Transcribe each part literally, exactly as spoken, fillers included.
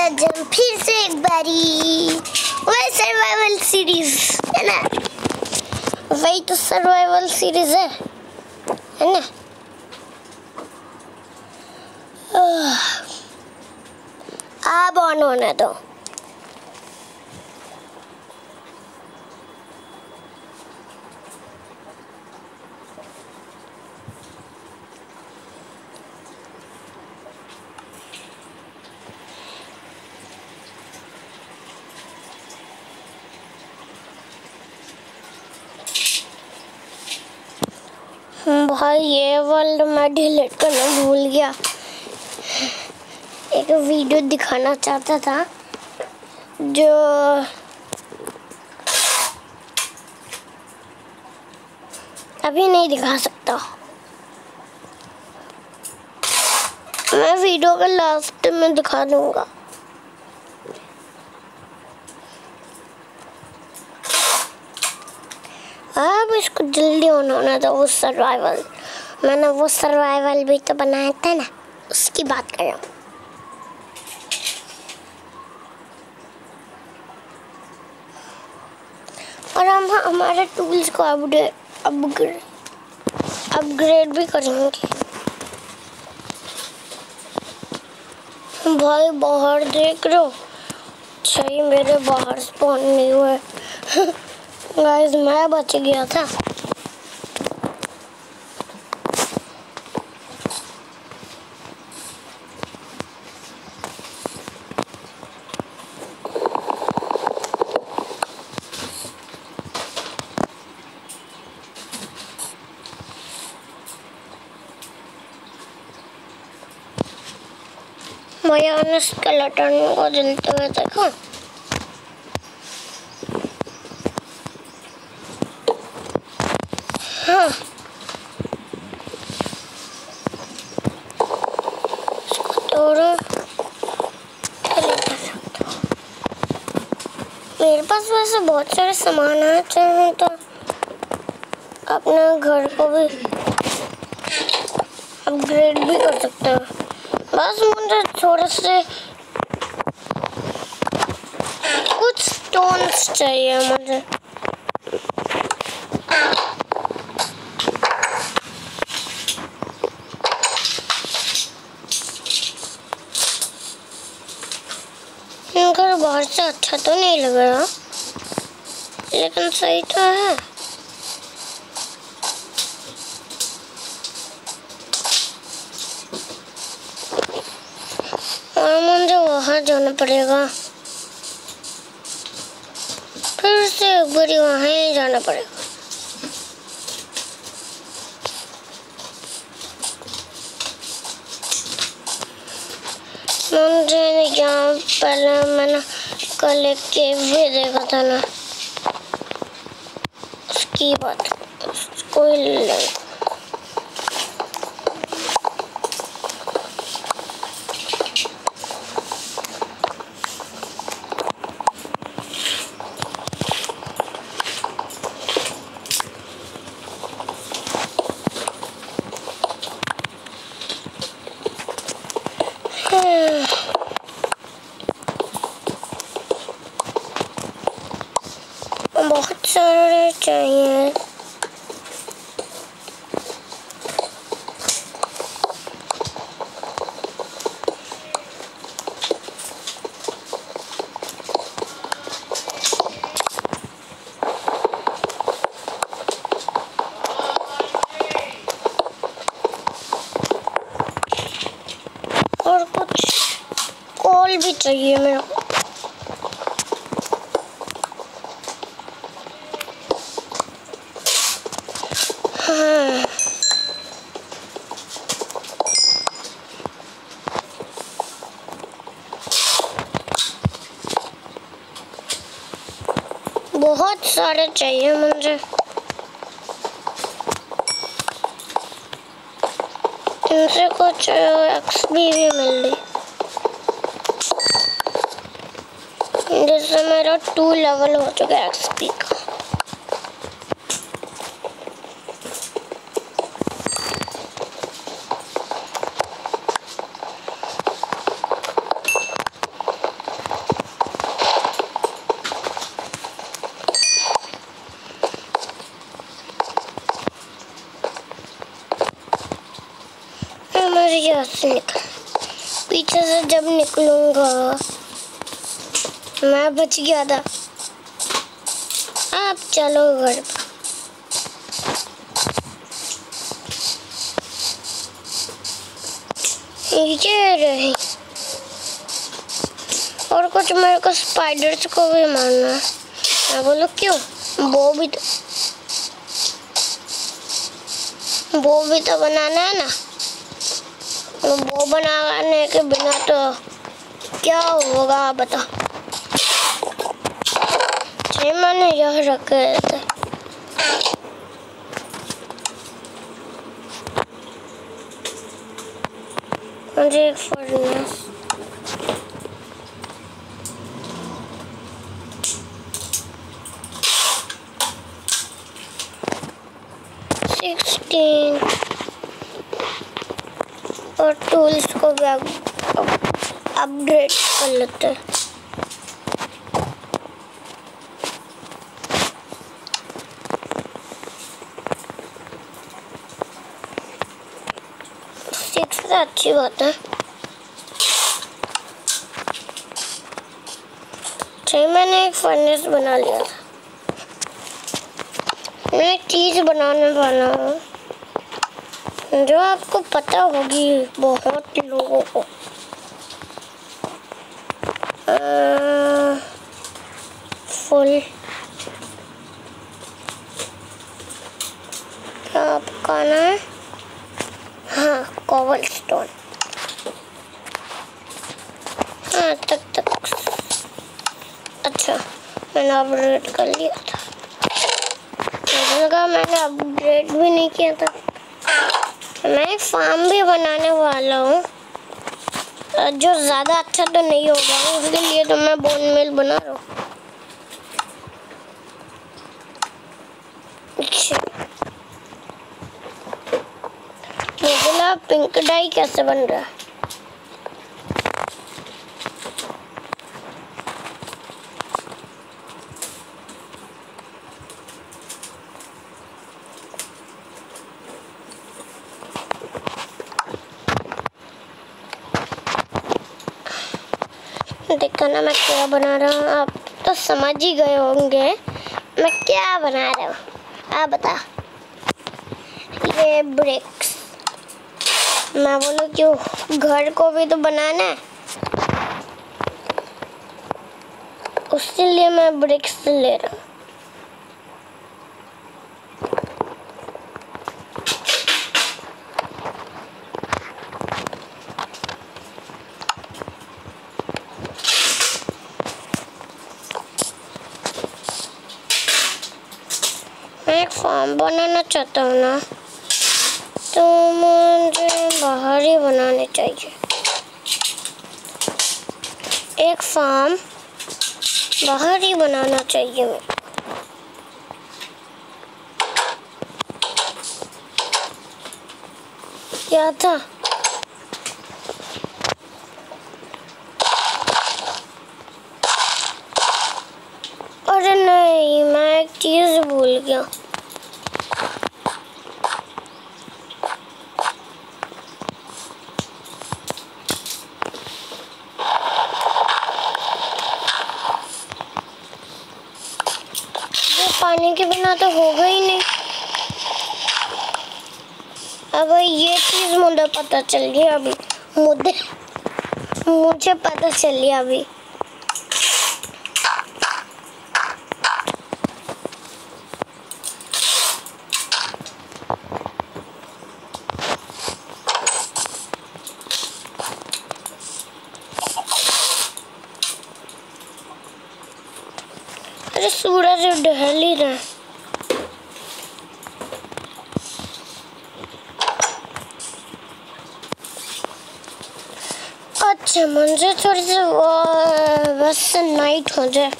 आज हम फिर से एक बारी वही सर्वाइवल सीरीज है ना, वही तो सर्वाइवल सीरीज है है ना। अब ऑन होने दो। भाई ये वर्ल्ड मैं डिलीट करना भूल गया। एक वीडियो दिखाना चाहता था जो अभी नहीं दिखा सकता। मैं वीडियो का लास्ट में दिखा दूंगा। अब इसको जल्दी होना था। वो सर्वाइवल मैंने वो सर्वाइवल भी तो बनाया था ना, उसकी बात कर रहा हूँ। और हम हमारे टूल्स को अपडेट अपग्रेड अपग्रेड भी करेंगे। भाई बाहर देख रहे हो? सही मेरे बाहर स्पॉन नहीं हुए। गाइस मैं बच गया था। मैंने स्केलेटन को जलते हुए देखा। हाँ इसको तोड़ो। मेरे पास वैसे बहुत सारे सामान है, चाहे तो अपने घर को भी अपग्रेड भी कर सकते हैं। बस मुझे थोड़े से कुछ स्टोन्स चाहिए मुझे। घर बाहर से अच्छा तो नहीं लग रहा, लेकिन सही तो है। और मुझे वहाँ जाना पड़ेगा, फिर से एक बारी वहाँ ही जाना पड़ेगा। मुझे यहाँ पहले मैंने कल एक केव भी देखा था ना, उसकी बात उसको ही ले लेंगे। बहुत सारे चाहिए। और कुछ कोल भी चाहिए मेरे को। हाँ बहुत सारे चाहिए मुझे। इनसे कुछ एक्सपी भी मिल रही, जिससे मेरा टू लेवल हो चुका है एक्सपी का। कैसे निकल, पीछे से जब निकलूंगा मैं बच गया था। आप चलो घर पर। ये रही और कुछ मेरे को स्पाइडर्स को भी मारना है। मैं बोलो क्यों, वो भी तो वो भी तो बनाना है ना। वो बनाने के बिना तो क्या होगा आप बता। मैंने यह रखे थे। मुझे एक फर्नेस सिक्सटीन और टूल्स को भी अपग्रेड कर लेते हैं। सिक्स से अच्छी बात है। अच्छा मैंने एक फर्नेस बना लिया था। मैं एक चीज बनाने वाला हूँ जो आपको पता होगी बहुत लोगों को। आ, फुल क्या आपका ना है? हाँ कोबलस्टोन। हाँ तक तक अच्छा मैंने अपग्रेड कर लिया था। लगा मैंने अपग्रेड भी नहीं किया था। मैं एक फार्म भी बनाने वाला हूँ जो ज़्यादा अच्छा तो नहीं होगा, उसके लिए तो मैं बोन मिल बना रहा हूँ। अच्छा मुझे पिंक डाई कैसे बन रहा है? देखो ना मैं क्या बना रहा हूँ। आप तो समझ ही गए होंगे मैं क्या बना रहा हूँ। आप बता। ये ब्रिक्स मैं बोलूँ क्यों, घर को भी तो बनाना है, उसके लिए मैं ब्रिक्स ले रहा हूँ। मैं एक फार्म बनाना चाहता हूँ ना, तो मुझे बाहर ही बनाने चाहिए। एक फार्म बाहर ही बनाना चाहिए मैं। क्या था? अरे नहीं मैं एक चीज भूल गया। पानी के बिना तो होगा ही नहीं। अब ये चीज मुझे पता चल गई अभी, मुझे मुझे पता चल गया अभी। अरे सूरज ढल ही रहा। अच्छा मुझे थोड़ी सी बस नाइट हो जाए।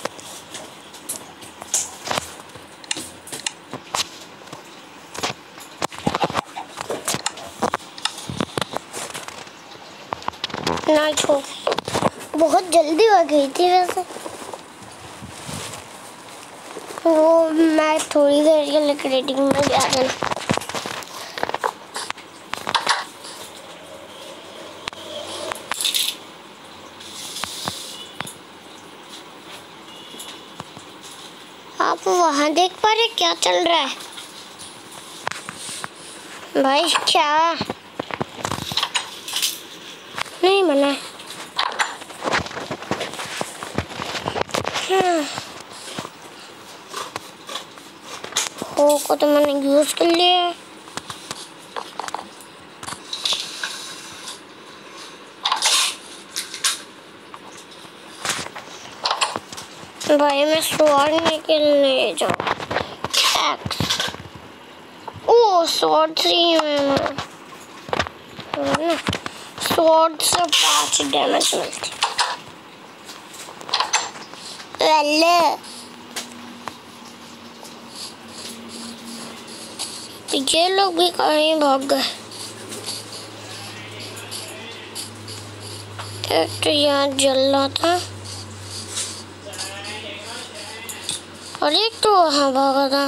नाइट हो बहुत जल्दी हो गई थी वैसे। वो मैं थोड़ी देर के लिए क्रिएटिंग में गया था। आप वहाँ देख पा रहे क्या चल रहा है? भाई क्या नहीं मना है। हाँ। हो को तो मैंने यूज कर लिया है। भाई मैं स्वॉर्ड निकलने जाऊँ। एक्स ओ स्वॉर्ड थ्री में ना स्वॉर्ड से पाँच डैमेज मिलती। ये लोग भी कहीं भाग गए। एक तो यहाँ जल रहा था और एक तो वहाँ भागा था।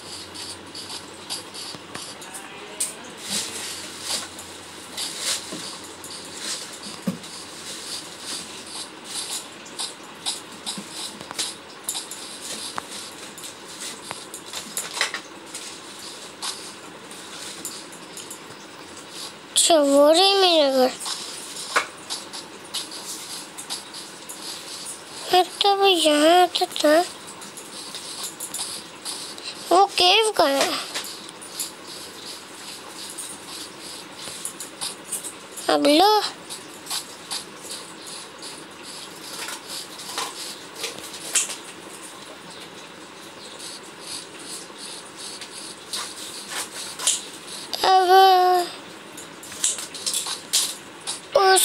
अच्छा वो रही मेरे घर। मैं तो यहाँ आता था। वो केव कहाँ है? अब लो अब उस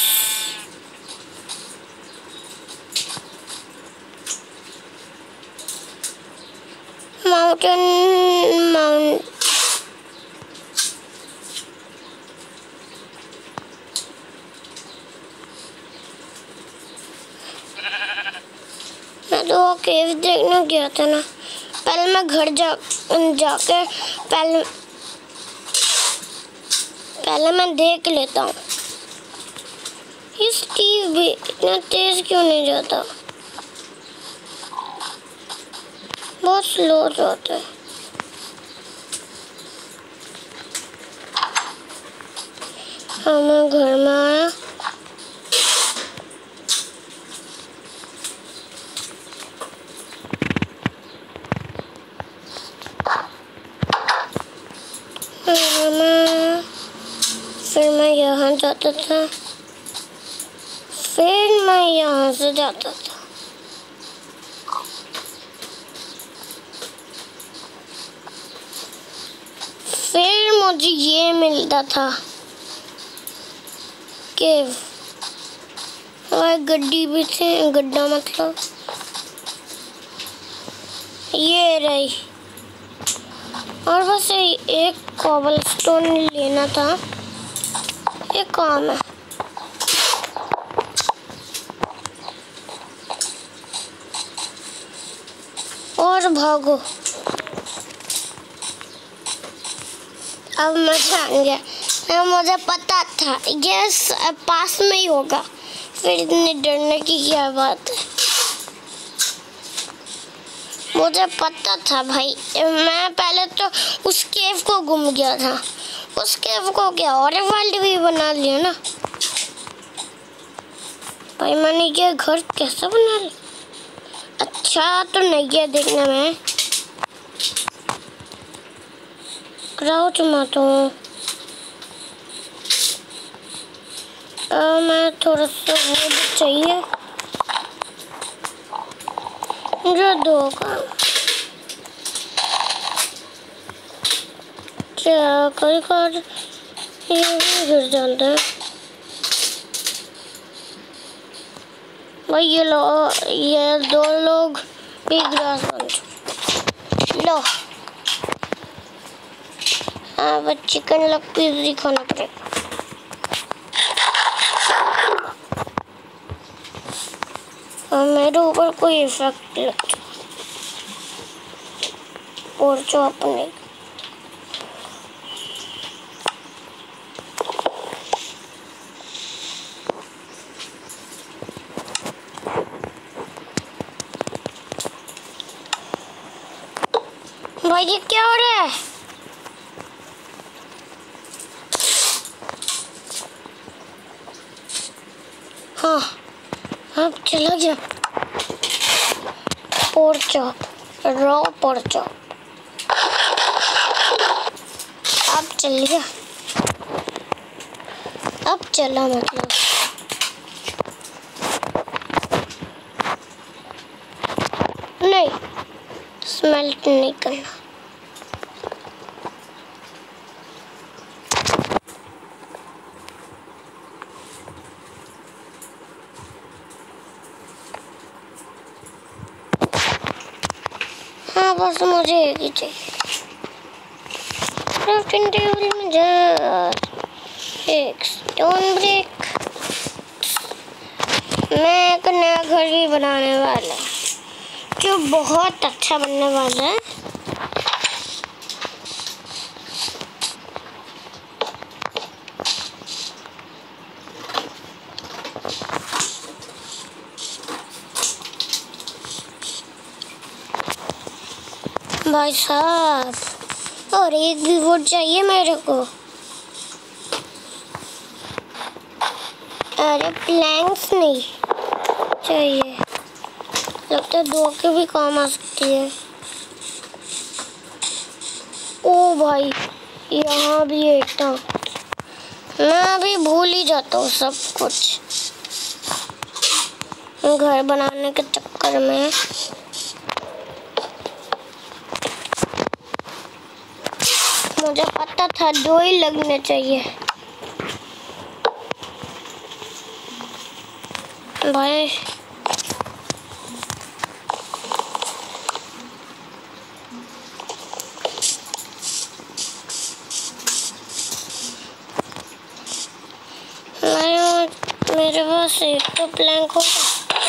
माउंटेन माउंट मैं तो वो केव देखने गया था ना। पहले मैं घर जा जाके पहले पहले मैं देख लेता हूँ। ये स्टीव भी इतना तेज क्यों नहीं जाता? बहुत स्लो जाता है। हाँ मैं घर में आया। मैं फिर मैं यहाँ जाता था। फिर मैं यहाँ से जाता था। फिर मुझे ये मिलता था केव और गड्डी भी थी। गड्ढा मतलब ये रही। और बस एक कॉबलस्टोन लेना था। एक काम है। और भागो। अब मैं जान गया। मुझे पता था ये पास में ही होगा। फिर इतने डरने की क्या बात है? मुझे पता था भाई। मैं पहले तो उस केव को घूम गया था। उस केव को क्या और वर्ल्ड भी बना लिया ना भाई। मैंने ये घर कैसे बना लिया? अच्छा तो नहीं है देखने में। क्राउच मत हूँ। मैं थोड़ा सा वो चाहिए जो दो का क्या कई बार ये भी गिर जाता है भाई। ये लो ये दो लोग भी ग्रास बन चुके। लो अब चिकन लेग पीस भी खाना पड़ेगा। और मेरे ऊपर कोई इफेक्ट लग और जो अपने भाई ये क्या हो रहा है? हाँ अब चला गया। Pork chop, raw pork chop. अब चल गया, अब चला मतलब। नहीं, स्मेल्ट नहीं करना। हाँ बस मुझे एक ही चाहिए। क्राफ्टिंग टेबल में जा, एक स्टोन ब्रेक। मैं एक नया घर भी बनाने वाला हूँ जो बहुत अच्छा बनने वाला है। भाई साहब, और एक भी वुड चाहिए मेरे को। अरे प्लैंक्स नहीं चाहिए, लगता है दो के भी काम आ सकती है। ओ भाई यहाँ भी एक था, मैं अभी भूल ही जाता हूँ सब कुछ घर बनाने के चक्कर में। मुझे पता था दो ही लगने चाहिए। भाई मैं मेरे पास एक तो प्लैंक होगा।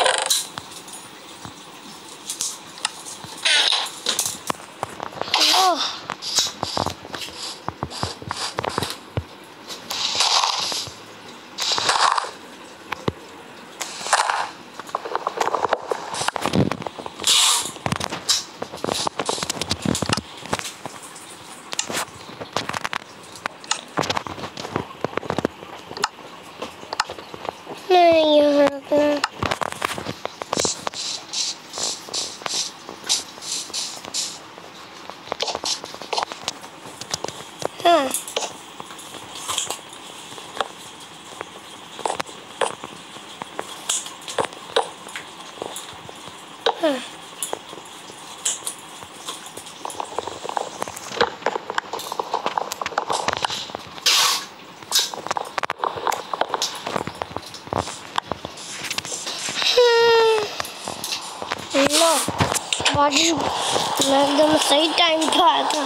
नहीं यहाँ रखना। हाँ हाँ बारिश मैं एकदम सही टाइम पे आया था।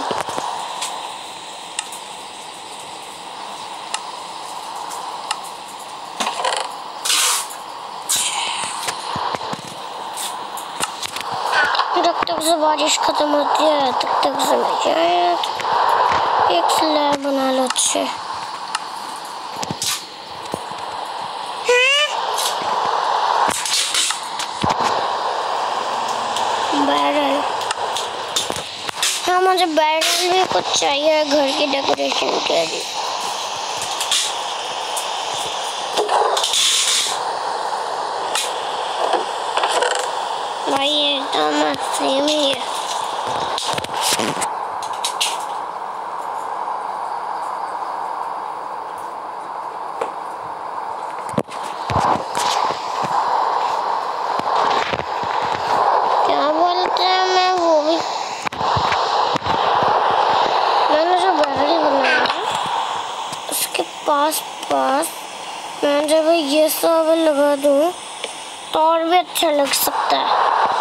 जब तक से बारिश खत्म होती है तब तक से मैं एक स्लैब बना लो अच्छे। बैरल, हाँ मुझे बैरल भी कुछ चाहिए घर की डेकोरेशन के लिए। भाई ये तो सेम ही है। क्या बोलते हैं, मैं वो भी मैंने जो बैरल बनाया है उसके पास पास मैं जब ये सब लगा दूँ तो और भी अच्छा लग सकता है।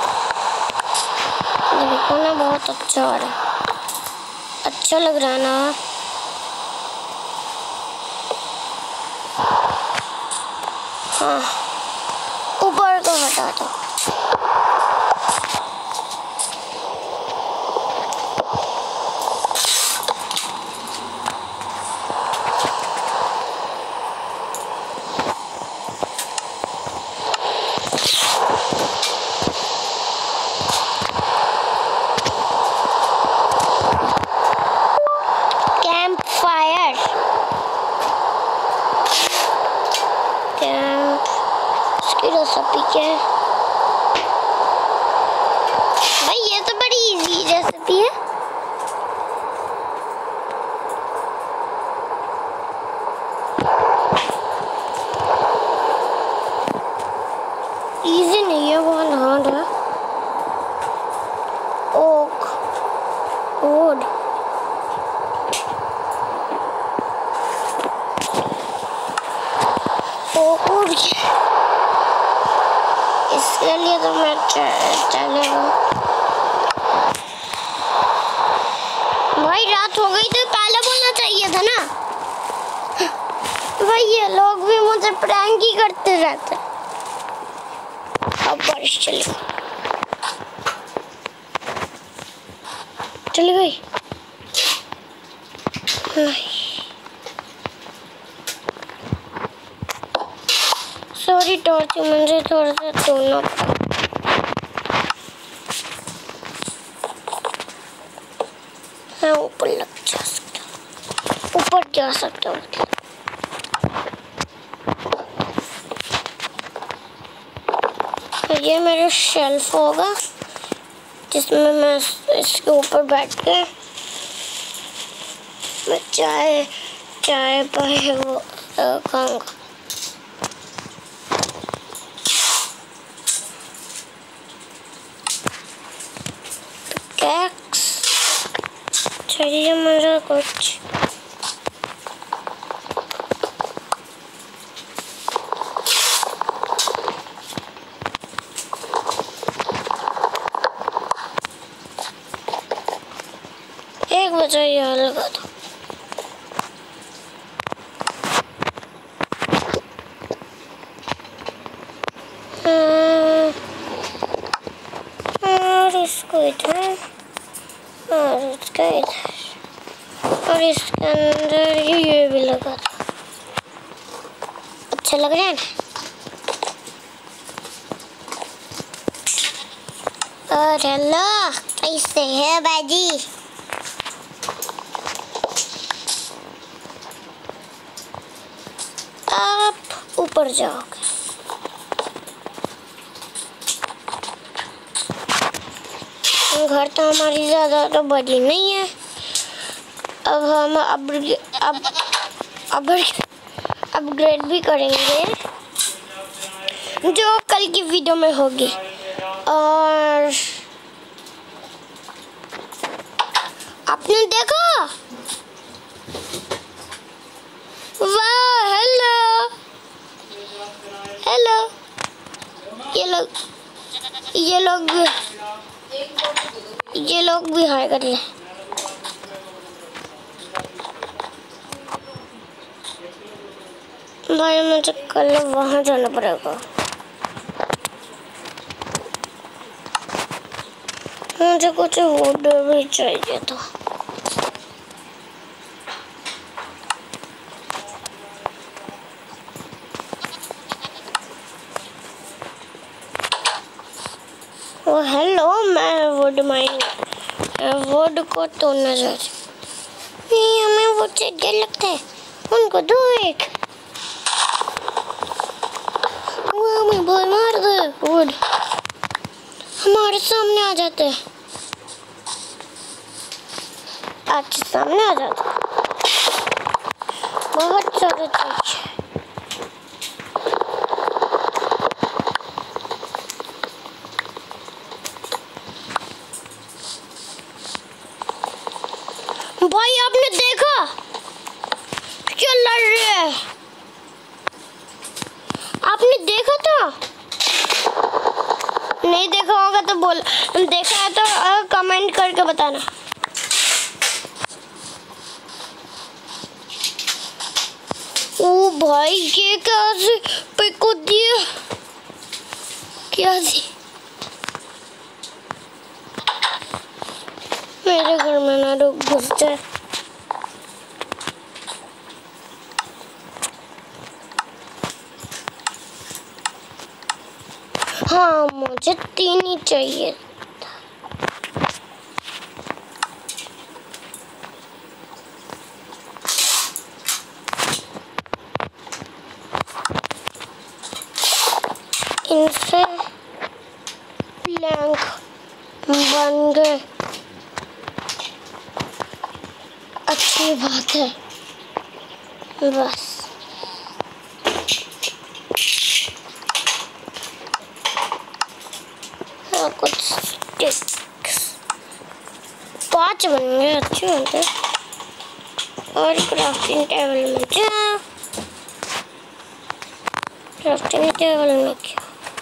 देखो ना बहुत अच्छा आ रहा है, अच्छा लग रहा है ना। हाँ ऊपर को हटा दो। क्या है भाई? ये तो बड़ी इजी रेसिपी है। इजी नहीं है, बहुत हार्ड है। ओक वुड ओक वुड इसके लिए तो मैं चलेगा। भाई रात हो गई तो पहले बोलना चाहिए था ना भाई। ये लोग भी मुझे प्रैंक ही करते रहते। अब बारिश चली चली गई नहीं। सॉरी टॉर्च मुझे थोड़ा सा तोड़ना पड़ा। मैं ऊपर लग जा सकता, ऊपर जा सकता हूँ। ये मेरा शेल्फ होगा जिसमें मैं इसके ऊपर बैठ के मैं चाय चाय पाए वो खाऊंगा। कैक्स चाहिए मुझे कुछ। एक बचा यहाँ लगा दो। और इसको इधर और इसका इधर और इसके अंदर ये भी लगा दो। अच्छा लग रहा है ना? और हेलो कैसे है बाजी? आप ऊपर जाओगे। घर तो हमारी ज़्यादा तो बड़ी नहीं है। अब हम अब अब अब अपग्रेड भी करेंगे जो कल की वीडियो में होगी। और आपने देखा? वाह हेलो हेलो। ये लोग ये लोग ये लोग भी हाय कर ले। भाई मुझे कल वहाँ जाना पड़ेगा। मुझे कुछ वुड भी चाहिए था। ओ हेलो, मैं वुड माइनिंग वुड को तोड़ना चाहती हूँ। नहीं हमें वुड से डर लगता है। उनको दो एक। वो हमें बहुत मार दे। वुड हमारे सामने आ जाते हैं। अच्छा सामने आ जाते हैं। बहुत सारे चीज। भाई आपने देखा क्या लड़ रहे हैं? आपने देखा था? नहीं देखा होगा तो बोल, देखा है तो कमेंट करके बताना। ओ भाई ये कैसे पिको दिया? क्या थी? मेरे घर में ना लोग घुस जाए। हाँ मुझे तीन ही चाहिए। इनसे प्लैंक बन गए, अच्छी बात है। बस हाँ, कुछ स्टिक्स पाँच बन गए, अच्छे होते हैं। और क्राफ्टिंग टेबल में क्या, क्राफ्टिंग टेबल में क्या,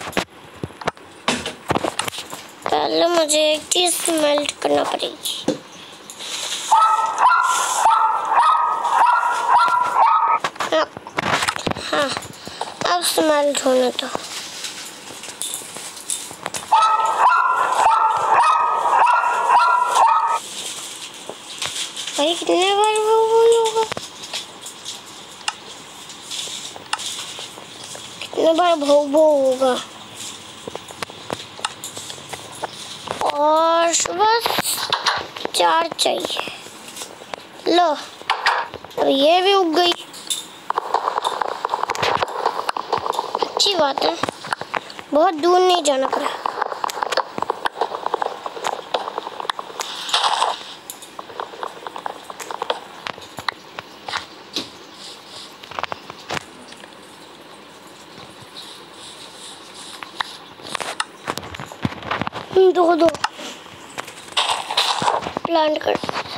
पहले मुझे एक चीज स्मेल्ट करना पड़ेगी। हाँ, अब स्मेल्ट होने दो। भाई कितने बार वो बोलूँगा, कितने बार भो भो होगा। और बस चार चाहिए। लो, अब ये भी उग गई, अच्छी बात है। बहुत दूर नहीं जाना पड़ा। दो दो प्लांट कर।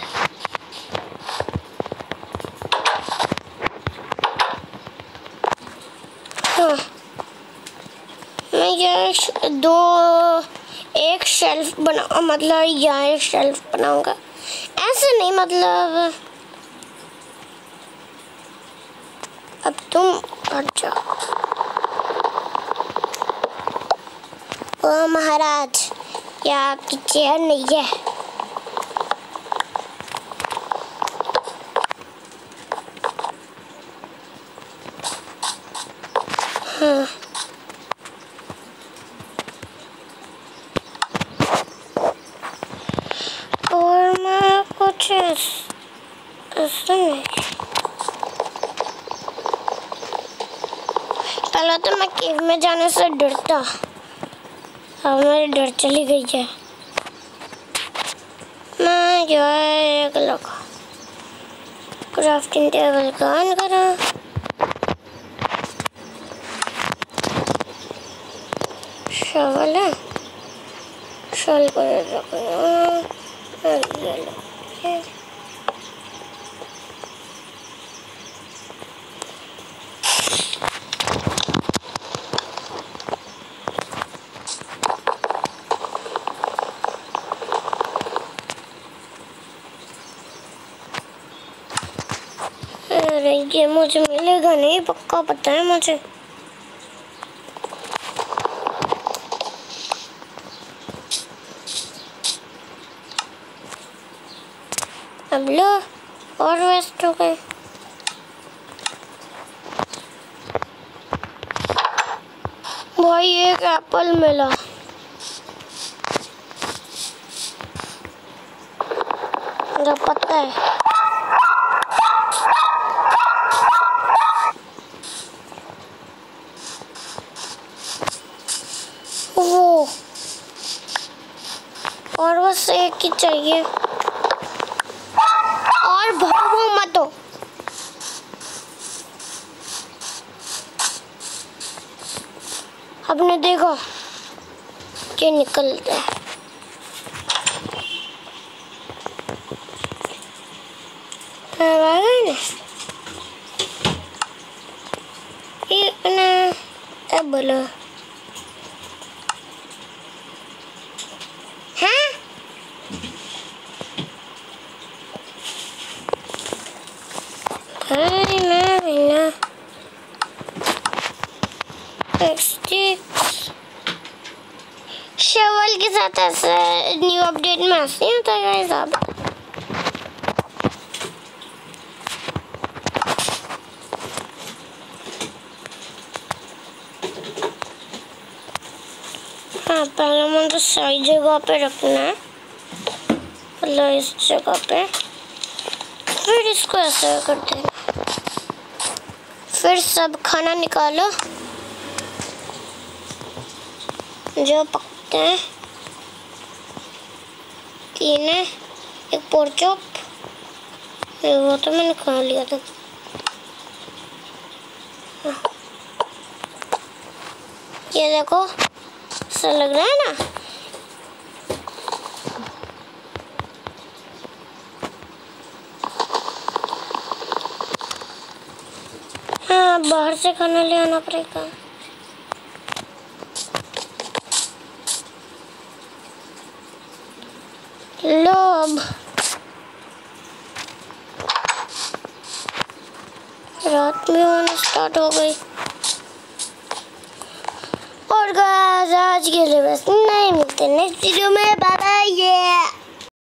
हाँ, मैं ये दो एक शेल्फ बना, मतलब यहाँ एक शेल्फ बनाऊंगा, ऐसे नहीं, मतलब अब तुम हट जाओ। ओ महाराज, यह आपकी चेयर नहीं है। हाँ, और मैं कुछ ऐसा नहीं। पहले तो मैं केव में जाने से डरता, अब मेरी डर चली गई है। मैं जो है एक लगा क्राफ्टिंग टेबल का ऑन करा, शॉल है, शॉल को रखना, ये लो। अरे ये मुझे मिलेगा नहीं, पक्का पता है मुझे। अब लो, और वेस्ट हो गए। भाई एक एप्पल मिला, मुझे पता है। वो और बस एक ही चाहिए, और भागो मत हो। आपने देखा कि निकलता है। ये अब बोलो, हाँ अरे ना बिना शवल के साथ ऐसा न्यू अपडेट में ऐसे ही होता है साहब। हाँ, पहले मुझे सही जगह पे रखना है, मतलब इस जगह पे, फिर इसको ऐसे कर देना। फिर सब खाना निकालो, जो पकते हैं। तीन है, एक पोरचॉप, वो तो मैंने खा लिया था। ये देखो, ऐसा लग रहा है ना। हाँ, बाहर से खाना ले आना पड़ेगा। लो अब रात में होना स्टार्ट हो गई। और गाइस आज के लिए बस नहीं, मिलते नेक्स्ट वीडियो में। Bye bye.